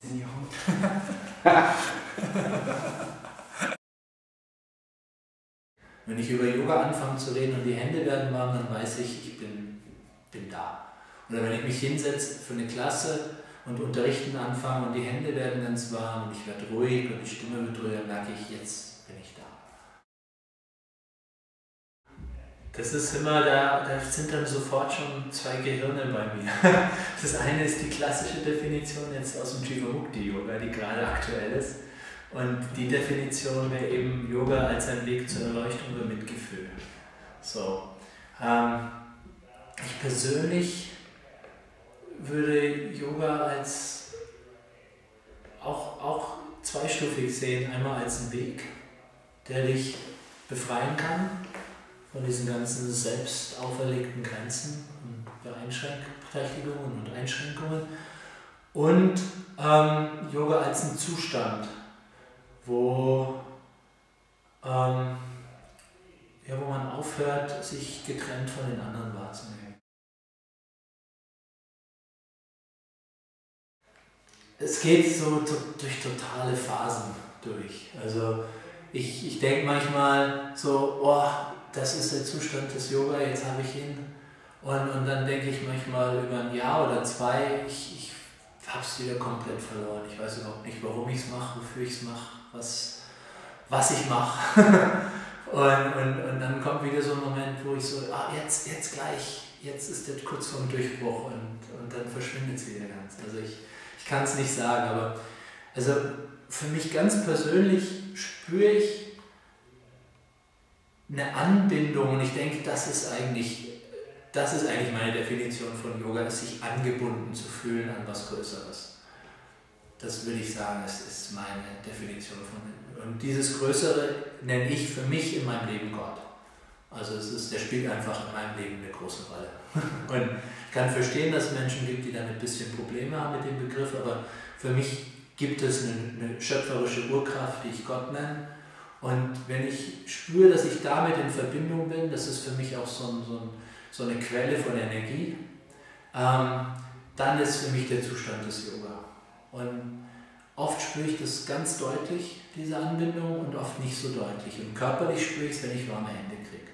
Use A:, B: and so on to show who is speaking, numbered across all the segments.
A: in die Haut.
B: Wenn ich über Yoga anfange zu reden und die Hände werden warm, dann weiß ich, ich bin da. Oder wenn ich mich hinsetze für eine Klasse und unterrichten anfange und die Hände werden ganz warm und ich werde ruhig und die Stimme wird ruhig, dann merke ich, jetzt bin ich da. Das ist immer, da sind dann sofort schon zwei Gehirne bei mir. Das eine ist die klassische Definition jetzt aus dem Jivamukti-Yoga, die gerade aktuell ist. Und die Definition wäre eben Yoga als ein Weg zur Erleuchtung oder Mitgefühl. So. Ich persönlich würde Yoga als auch zweistufig sehen. Einmal als einen Weg, der dich befreien kann von diesen ganzen selbst auferlegten Grenzen und Beeinträchtigungen und Einschränkungen. Und Yoga als einen Zustand, wo man aufhört, sich getrennt von den anderen wahrzunehmen. Es geht so durch totale Phasen durch. Also ich denke manchmal so, oh, das ist der Zustand des Yoga, jetzt habe ich ihn. Und dann denke ich manchmal über ein Jahr oder zwei, ich habe es wieder komplett verloren. Ich weiß überhaupt nicht, warum ich es mache, wofür ich es mache, was ich mache. und dann kommt wieder so ein Moment, wo ich so, jetzt gleich, jetzt ist der kurz vorm Durchbruch und dann verschwindet es wieder ganz. Also ich kann es nicht sagen, aber also für mich ganz persönlich spüre ich eine Anbindung und ich denke, das ist eigentlich meine Definition von Yoga, sich angebunden zu fühlen an was Größeres. Das würde ich sagen, das ist meine Definition von. Und dieses Größere nenne ich für mich in meinem Leben Gott. Also der spielt einfach in meinem Leben eine große Rolle. Und ich kann verstehen, dass es Menschen gibt, die da ein bisschen Probleme haben mit dem Begriff, aber für mich gibt es eine schöpferische Urkraft, die ich Gott nenne. Und wenn ich spüre, dass ich damit in Verbindung bin, das ist für mich auch so eine Quelle von Energie, dann ist für mich der Zustand des Yoga. Und oft spüre ich das ganz deutlich, diese Anbindung, und oft nicht so deutlich. Und körperlich spüre ich es, wenn ich warme Hände kriege.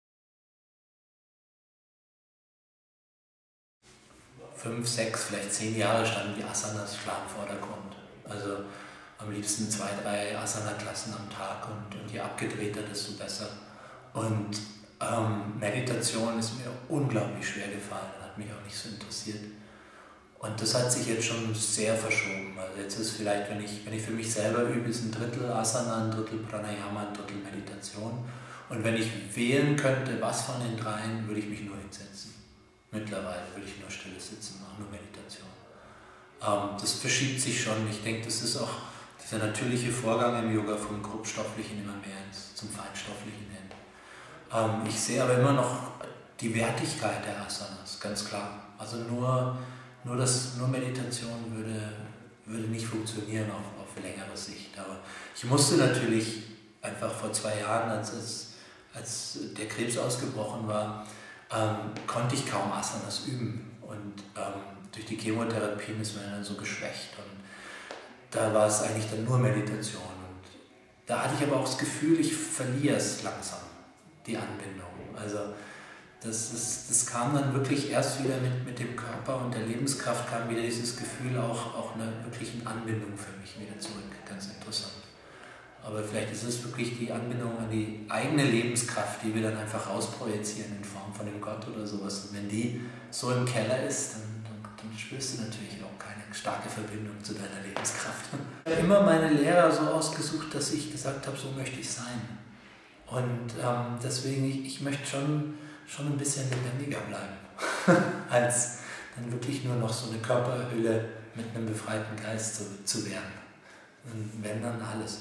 B: 5, 6, vielleicht 10 Jahre standen die Asanas klar im Vordergrund. Also am liebsten 2, 3 Asana-Klassen am Tag und je abgedrehter, desto besser. Und Meditation ist mir unglaublich schwer gefallen, hat mich auch nicht so interessiert. Und das hat sich jetzt schon sehr verschoben. Also jetzt ist vielleicht, wenn ich für mich selber übe, ist ein Drittel Asana, ein Drittel Pranayama, ein Drittel Meditation. Und wenn ich wählen könnte, was von den dreien, würde ich mich nur hinsetzen. Mittlerweile würde ich nur still sitzen, mache nur Meditation. Das verschiebt sich schon. Ich denke, das ist auch dieser natürliche Vorgang im Yoga vom Grobstofflichen immer mehr zum Feinstofflichen hin. Ich sehe aber immer noch die Wertigkeit der Asanas, ganz klar. Also nur Meditation würde nicht funktionieren auf längere Sicht. Aber ich musste natürlich einfach vor 2 Jahren, als der Krebs ausgebrochen war, konnte ich kaum Asanas üben. Und durch die Chemotherapien ist man dann so geschwächt. Und da war es eigentlich dann nur Meditation. Und da hatte ich aber auch das Gefühl, ich verliere es langsam, die Anbindung. Also das kam dann wirklich erst wieder mit dem Körper und der Lebenskraft kam wieder dieses Gefühl auch einer wirklichen Anbindung für mich wieder zurück. Ganz interessant. Aber vielleicht ist es wirklich die Anbindung an die eigene Lebenskraft, die wir dann einfach rausprojizieren in Form von dem Gott oder sowas. Und wenn die so im Keller ist, dann spürst du natürlich auch keine starke Verbindung zu deiner Lebenskraft. Ich habe immer meine Lehrer so ausgesucht, dass ich gesagt habe, so möchte ich sein. Und deswegen, ich möchte schon ein bisschen lebendiger bleiben, als dann wirklich nur noch so eine Körperhülle mit einem befreiten Geist zu werden. Und wenn, dann alles.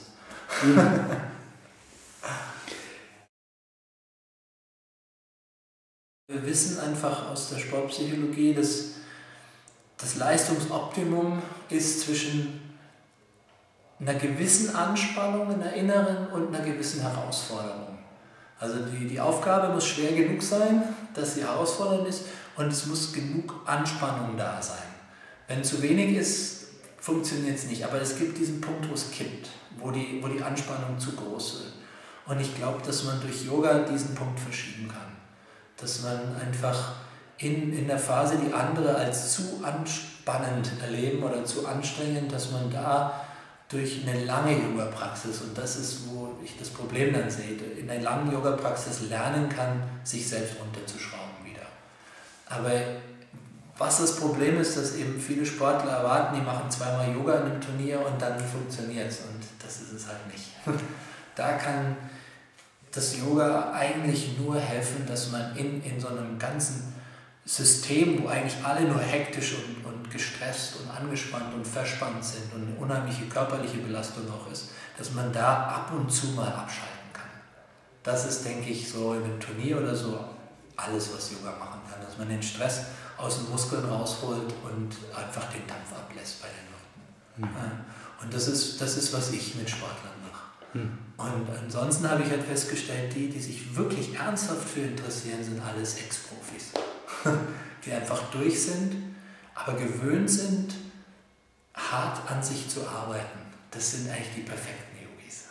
B: Wir wissen einfach aus der Sportpsychologie, dass das Leistungsoptimum ist zwischen einer gewissen Anspannung in der inneren und einer gewissen Herausforderung. Also die Aufgabe muss schwer genug sein, dass sie herausfordernd ist, und es muss genug Anspannung da sein. Wenn zu wenig ist, funktioniert es nicht. Aber es gibt diesen Punkt, wo es kippt, wo die Anspannung zu groß wird. Und ich glaube, dass man durch Yoga diesen Punkt verschieben kann. Dass man einfach in der Phase die andere als zu anspannend erleben oder zu anstrengend, dass man da durch eine lange Yoga-Praxis, und das ist, wo ich das Problem dann sehe, in einer langen Yoga-Praxis lernen kann, sich selbst runterzuschrauben wieder. Aber was das Problem ist, dass eben viele Sportler erwarten, die machen zweimal Yoga in einem Turnier und dann funktioniert es, und das ist es halt nicht. Da kann das Yoga eigentlich nur helfen, dass man in so einem ganzen System, wo eigentlich alle nur hektisch und gestresst und angespannt und verspannt sind und eine unheimliche körperliche Belastung auch ist, dass man da ab und zu mal abschalten kann. Das ist, denke ich, so in einem Turnier oder so alles, was Yoga machen kann, dass man den Stress aus den Muskeln rausholt und einfach den Dampf ablässt bei den Leuten. Mhm. Und das ist, was ich mit Sportlern mache. Mhm. Und ansonsten habe ich halt festgestellt, die sich wirklich ernsthaft für interessieren, sind alles Ex-Profis. Die einfach durch sind, aber gewöhnt sind, hart an sich zu arbeiten. Das sind eigentlich die perfekten Yogis.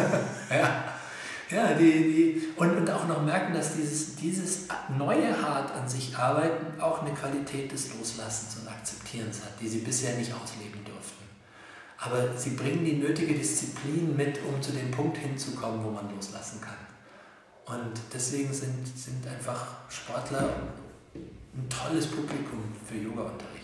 B: Und auch noch merken, dass dieses neue hart an sich arbeiten auch eine Qualität des Loslassens und Akzeptierens hat, die sie bisher nicht ausleben durften. Aber sie bringen die nötige Disziplin mit, um zu dem Punkt hinzukommen, wo man loslassen kann. Und deswegen sind einfach Sportler ein tolles Publikum für Yoga-Unterricht.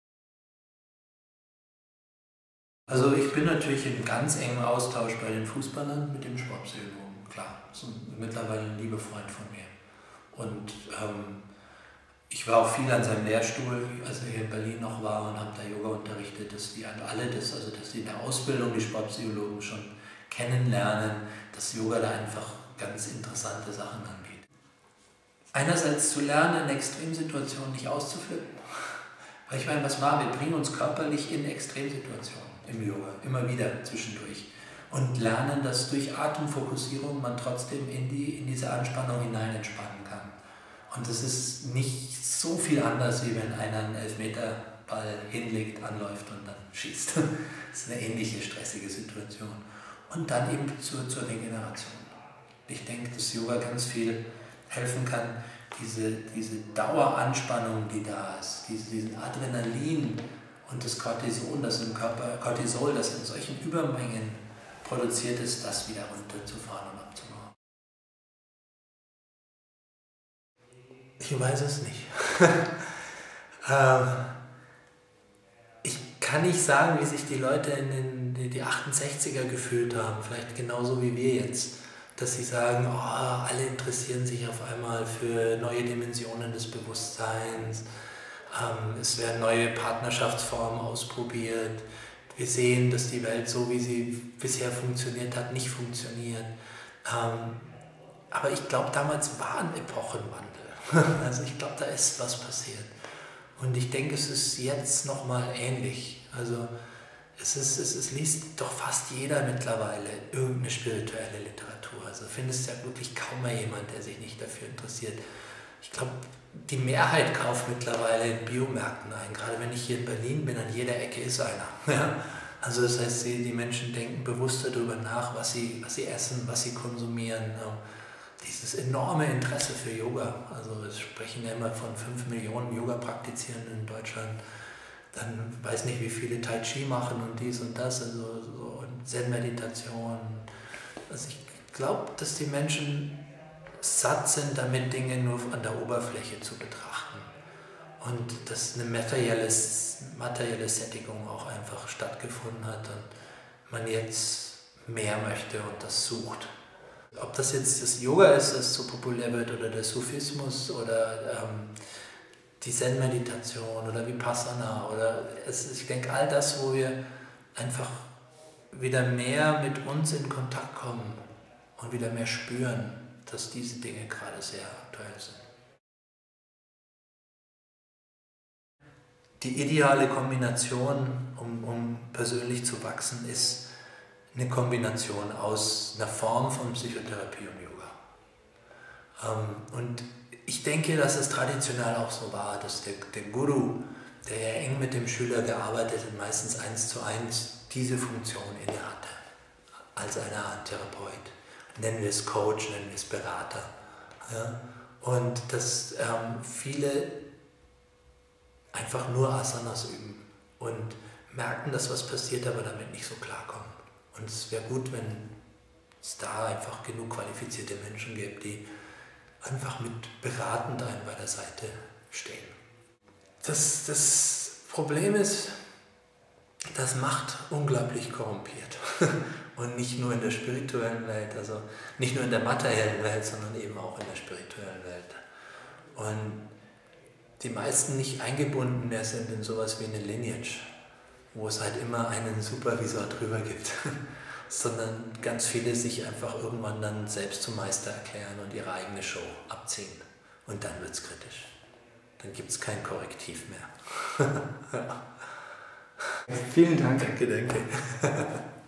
B: Also ich bin natürlich in ganz engem Austausch bei den Fußballern mit dem Sportpsychologen, klar. Das ist mittlerweile ein lieber Freund von mir. Und ich war auch viel an seinem Lehrstuhl, als er hier in Berlin noch war, und habe da Yoga unterrichtet, dass die alle dass sie in der Ausbildung die Sportpsychologen schon kennenlernen, dass Yoga da einfach ganz interessante Sachen anbietet. Einerseits zu lernen, in Extremsituationen nicht auszuflippen. Weil ich meine, was machen wir? Bringen uns körperlich in Extremsituationen im Yoga, immer wieder zwischendurch. Und lernen, dass durch Atemfokussierung man trotzdem in diese Anspannung hinein entspannen kann. Und das ist nicht so viel anders, wie wenn einer einen Elfmeterball hinlegt, anläuft und dann schießt. Das ist eine ähnliche stressige Situation. Und dann eben zur Regeneration. Ich denke, dass Yoga ganz viel helfen kann, diese Daueranspannung, die da ist, diesen Adrenalin und das Cortisol, das in solchen Übermengen produziert ist, das wieder runterzufahren und abzubauen. Ich weiß es nicht. Ich kann nicht sagen, wie sich die Leute in die 68er gefühlt haben, vielleicht genauso wie wir jetzt. Dass sie sagen, alle interessieren sich auf einmal für neue Dimensionen des Bewusstseins, es werden neue Partnerschaftsformen ausprobiert, wir sehen, dass die Welt so, wie sie bisher funktioniert hat, nicht funktioniert. Aber ich glaube, damals war ein Epochenwandel. Also ich glaube, da ist was passiert. Und ich denke, es ist jetzt nochmal ähnlich. Also es liest doch fast jeder mittlerweile irgendeine spirituelle Literatur. Also findest ja wirklich kaum mehr jemand, der sich nicht dafür interessiert. Ich glaube, die Mehrheit kauft mittlerweile in Biomärkten ein. Gerade wenn ich hier in Berlin bin, an jeder Ecke ist einer. Ja? Also das heißt, die Menschen denken bewusster darüber nach, was sie essen, was sie konsumieren. Dieses enorme Interesse für Yoga. Also wir sprechen ja immer von 5 Millionen Yoga-Praktizierenden in Deutschland. Dann weiß nicht, wie viele Tai Chi machen und dies und das, und Zen-Meditation. Also ich glaube, dass die Menschen satt sind, damit Dinge nur an der Oberfläche zu betrachten. Und dass eine materielle Sättigung auch einfach stattgefunden hat und man jetzt mehr möchte und das sucht. Ob das jetzt das Yoga ist, das so populär wird, oder der Sufismus oder die Zen-Meditation oder Vipassana, ich denke, all das, wo wir einfach wieder mehr mit uns in Kontakt kommen und wieder mehr spüren, dass diese Dinge gerade sehr aktuell sind. Die ideale Kombination, um persönlich zu wachsen, ist eine Kombination aus einer Form von Psychotherapie und Yoga. Und ich denke, dass es traditionell auch so war, dass der Guru der ja eng mit dem Schüler gearbeitet hat, meistens 1:1 diese Funktion inne hatte, als eine Art Therapeut. Nennen wir es Coach, nennen wir es Berater. Ja? Und dass viele einfach nur Asanas üben und merken, dass was passiert, aber damit nicht so klarkommen. Und es wäre gut, wenn es da einfach genug qualifizierte Menschen gibt, die einfach mit beratend einem bei der Seite stehen. Das Problem ist, dass Macht unglaublich korrumpiert. Und nicht nur in der spirituellen Welt, also nicht nur in der materiellen Welt, sondern eben auch in der spirituellen Welt. Und die meisten nicht eingebunden mehr sind in sowas wie eine Lineage, wo es halt immer einen Supervisor drüber gibt, sondern ganz viele sich einfach irgendwann dann selbst zum Meister erklären und ihre eigene Show abziehen. Und dann wird es kritisch. Dann gibt es kein Korrektiv mehr.
A: Vielen Dank.
B: Danke, danke.